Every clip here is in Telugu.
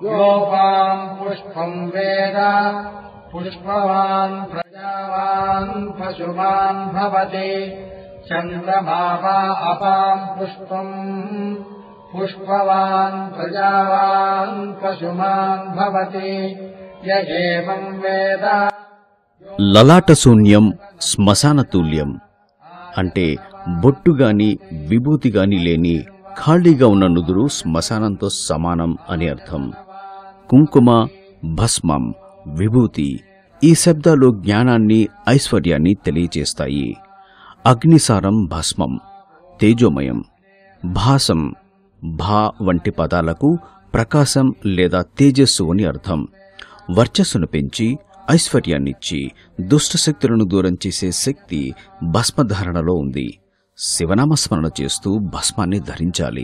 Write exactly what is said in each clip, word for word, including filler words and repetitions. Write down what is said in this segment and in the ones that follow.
योपाम् पुष्पम् वेद पुष्पवान् प्रजावान् पशुमान् भवति चन्द्रमा वा अपाम् पुष्पम् पुष्पवान् प्रजावान् पशुमान् भवति य एवम् वेद। లలాట శూన్యం శ్మశాన తుల్యం అంటే బొట్టుగాని విభూతిగాని లేని ఖాళీగా ఉన్న నుదురు శ్మశానంతో సమానం అని అర్థం. కుంకుమ, భస్మం, విభూతి ఈ శబ్దాలు జ్ఞానాన్ని, ఐశ్వర్యాన్ని తెలియచేస్తాయి. అగ్నిసారం భస్మం, తేజోమయం. భాసం, భా వంటి పదాలకు ప్రకాశం లేదా తేజస్సు అని అర్థం. వర్చస్సును పెంచి ఐశ్వర్యాన్నిచ్చి దుష్టశక్తులను దూరం చేసే శక్తి భస్మధారణలో ఉంది. శివనామస్మరణ చేస్తూ భస్మాన్ని ధరించాలి.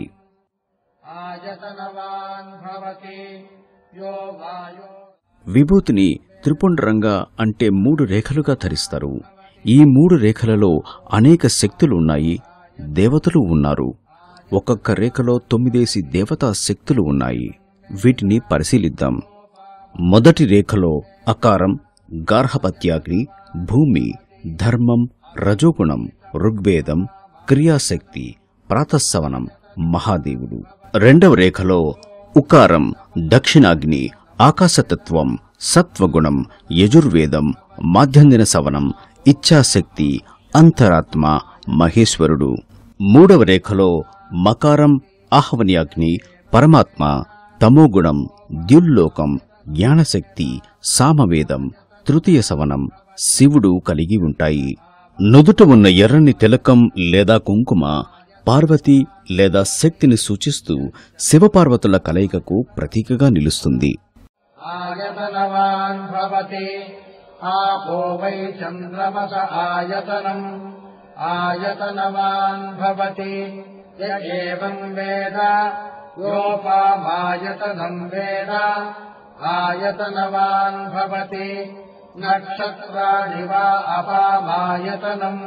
విభూతిని త్రిపుండ్రంగా అంటే మూడు రేఖలుగా ధరిస్తారు. ఈ మూడు రేఖలలో అనేక శక్తులు ఉన్నాయి, దేవతలు ఉన్నారు. ఒక్కొక్క రేఖలో తొమ్మిదేసి దేవతా శక్తులు ఉన్నాయి. వీటిని పరిశీలిద్దాం. మొదటి రేఖలో అకారం, గార్హపత్యాగ్ని, భూమి, ధర్మం, రజోగుణం, ఋగ్వేదం, క్రియాశక్తి, ప్రాతస్సవనం, మహాదేవుడు. రెండవ రేఖలో ఉకారం, దక్షిణాగ్ని, ఆకాశతత్వం, సత్వగుణం, యజుర్వేదం, మాధ్యందిన సవనం, ఇచ్ఛాశక్తి, అంతరాత్మ, మహేశ్వరుడు. మూడవ రేఖలో మకారం, ఆహ్వన్యాగ్ని, పరమాత్మ, తమోగుణం, ద్యుల్లోకం, జ్ఞానశక్తి, సామవేదం, తృతీయ సవనం, శివుడు కలిగి ఉంటాయి. నుదుట ఉన్న ఎర్రని తిలకం లేదా కుంకుమ పార్వతి లేదా శక్తిని సూచిస్తూ శివపార్వతుల కలయికకు ప్రతీకగా నిలుస్తుంది. ఆయతనవాన్ భవతి ఆపో వై చంద్రమస ఆయతనం ఆయతనవాన్ భవతి య ఏవం వేద యోపామాయతనం వేద ఆయతనవాన్ భవతి నక్షత్రాణి వా అపామాయతనం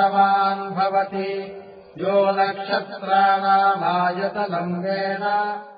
ఆయతనవాన్ భవతి యో నక్షత్రాణామాయతనం వేద।